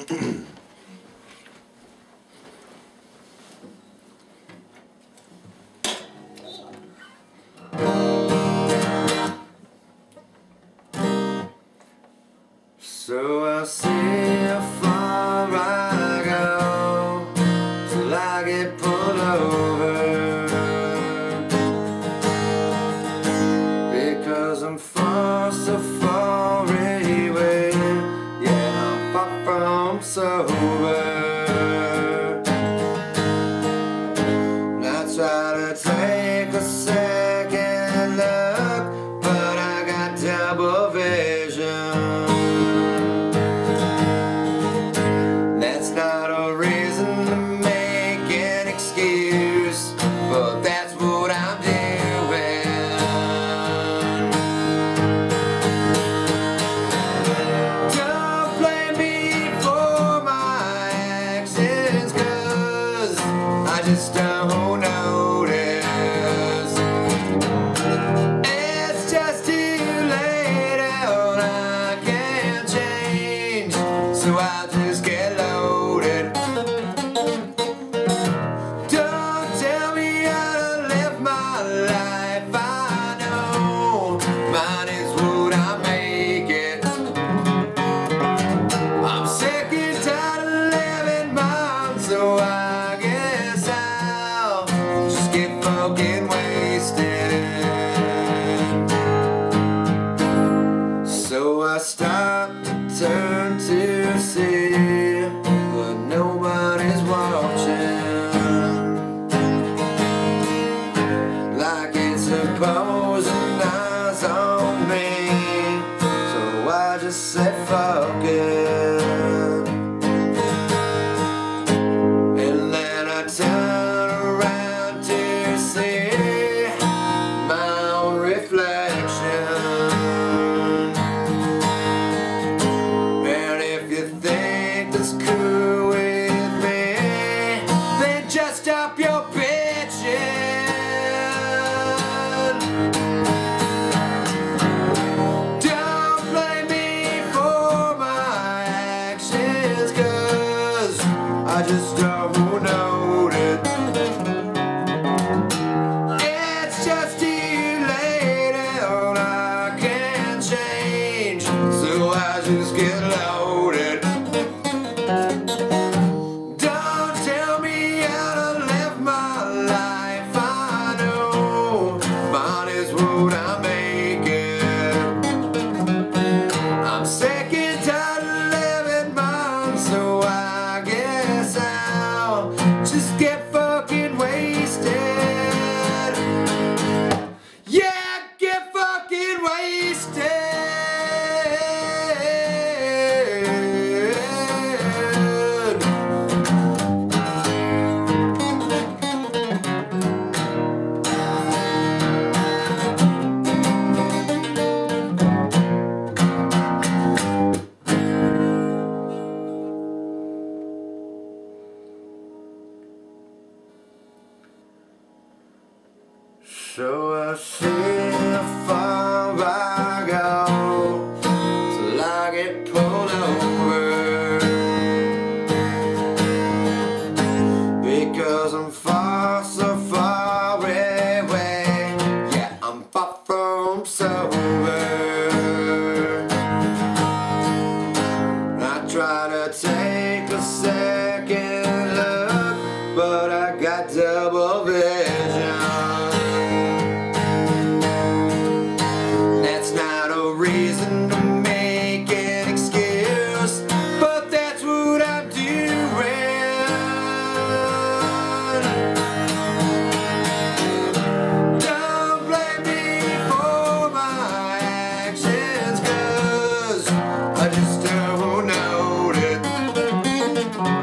So I'll see how far I go till I get pulled over, because I'm far, so far away. Yeah, I'm far from sober. And I try to take a second look, but I got double vision. That's not a reason to make an excuse, but that's what I'm doing. Don't blame me for my actions, 'cause I just don't notice. It's just too late and I can't change, so I'll just get loaded. Don't tell me how to live my life, I know mine is what I make it. I'm sick and tired of living mine, so I guess I'll just get fucking wasted. So I stopped to turn to see, but nobody's watching, like it's imposing eyes on me. So I just said fuck it, and then I turned around to see my own reflection. And if you think that's cool with me, then just stop your bitching. Don't blame me for my actions, 'cause I just don't notice. It's just too late and I can't change, so I just get loaded. Don't tell me how to live my life, I know mine is what I make it. I'm sick and tired of living mine, so I guess I'll just get fucking wasted. Yeah, get fucking wasted. So I see how far I go till I get pulled over, because I'm far, so far away. Yeah, I'm far from sober. I try to take a second look, but I got double vision. That's not a reason to make an excuse, but that's what I'm doing. Don't blame me for my actions, 'cause I just don't notice.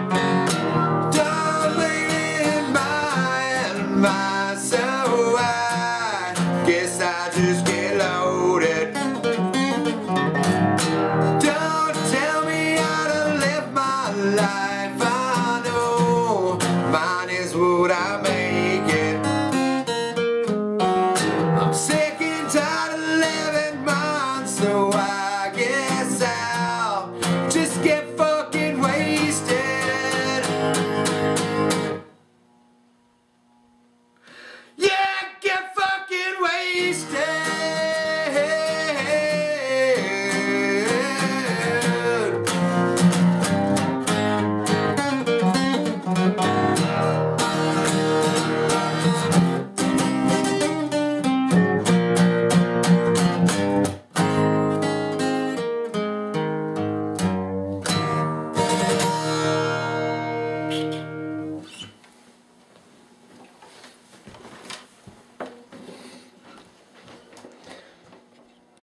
stay.